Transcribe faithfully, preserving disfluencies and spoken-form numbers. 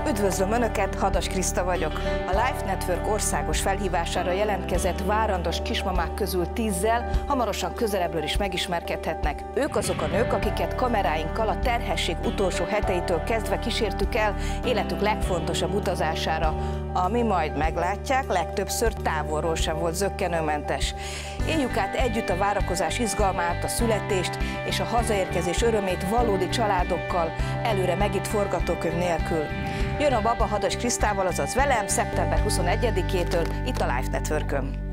Üdvözlöm Önöket, Hadas Kriszta vagyok. A Life Network országos felhívására jelentkezett várandós kismamák közül tízzel hamarosan közelebbről is megismerkedhetnek. Ők azok a nők, akiket kameráinkkal a terhesség utolsó heteitől kezdve kísértük el életük legfontosabb utazására, ami majd meglátják, legtöbbször távolról sem volt zökkenőmentes. Éljük át együtt a várakozás izgalmát, a születést és a hazaérkezés örömét valódi családokkal, előre megírt forgatókönyv nélkül. Jön a Baba Hadas Krisztával, azaz velem, szeptember huszonegyedikétől itt a Life Networkön.